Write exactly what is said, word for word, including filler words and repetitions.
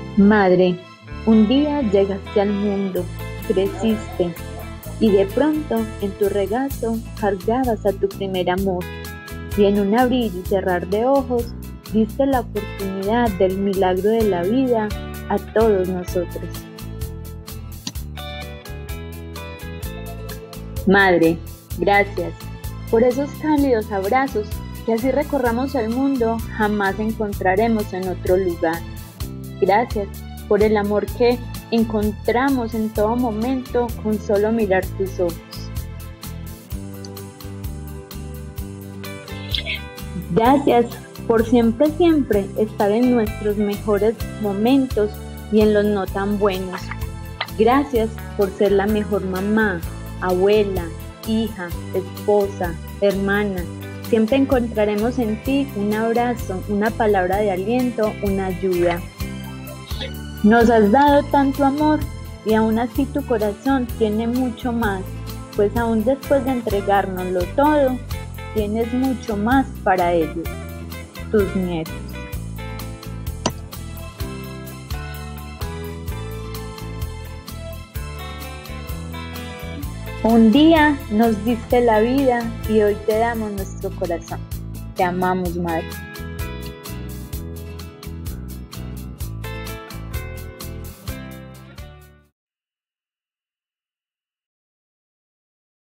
Madre, un día llegaste al mundo, creciste y de pronto en tu regazo cargabas a tu primer amor y en un abrir y cerrar de ojos diste la oportunidad del milagro de la vida a todos nosotros. Madre, gracias por esos cálidos abrazos que así recorramos el mundo jamás encontraremos en otro lugar. Gracias por el amor que encontramos en todo momento con solo mirar tus ojos. Gracias por siempre, siempre estar en nuestros mejores momentos y en los no tan buenos. Gracias por ser la mejor mamá, abuela, hija, esposa, hermana. Siempre encontraremos en ti un abrazo, una palabra de aliento, una ayuda. Nos has dado tanto amor y aún así tu corazón tiene mucho más, pues aún después de entregárnoslo todo, tienes mucho más para ellos, tus nietos. Un día nos diste la vida y hoy te damos nuestro corazón. Te amamos, Madre.